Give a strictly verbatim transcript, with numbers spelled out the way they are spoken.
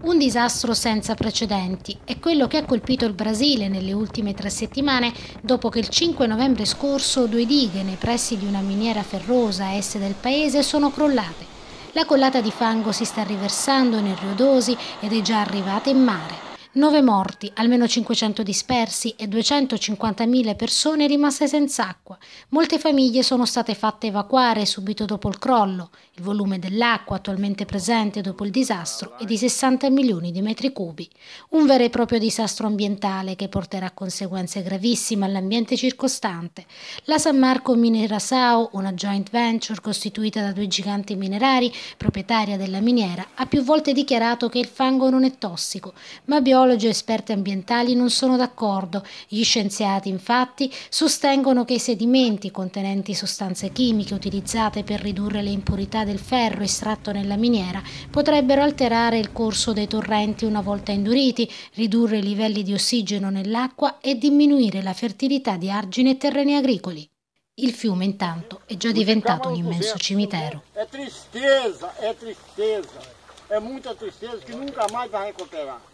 Un disastro senza precedenti è quello che ha colpito il Brasile nelle ultime tre settimane dopo che il cinque novembre scorso due dighe nei pressi di una miniera ferrosa a est del paese sono crollate. La collata di fango si sta riversando nel Rio Dosi ed è già arrivata in mare. Nove morti, almeno cinquecento dispersi e duecentocinquantamila persone rimaste senza acqua. Molte famiglie sono state fatte evacuare subito dopo il crollo. Il volume dell'acqua attualmente presente dopo il disastro è di sessanta milioni di metri cubi. Un vero e proprio disastro ambientale che porterà conseguenze gravissime all'ambiente circostante. La San Marco Mineração, una joint venture costituita da due giganti minerari, proprietaria della miniera, ha più volte dichiarato che il fango non è tossico, ma biologico e esperti ambientali non sono d'accordo. Gli scienziati, infatti, sostengono che i sedimenti contenenti sostanze chimiche utilizzate per ridurre le impurità del ferro estratto nella miniera potrebbero alterare il corso dei torrenti una volta induriti, ridurre i livelli di ossigeno nell'acqua e diminuire la fertilità di argini e terreni agricoli. Il fiume, intanto, è già diventato un immenso cimitero. È tristezza, è tristezza, è muita tristezza che nunca mais vai recuperar.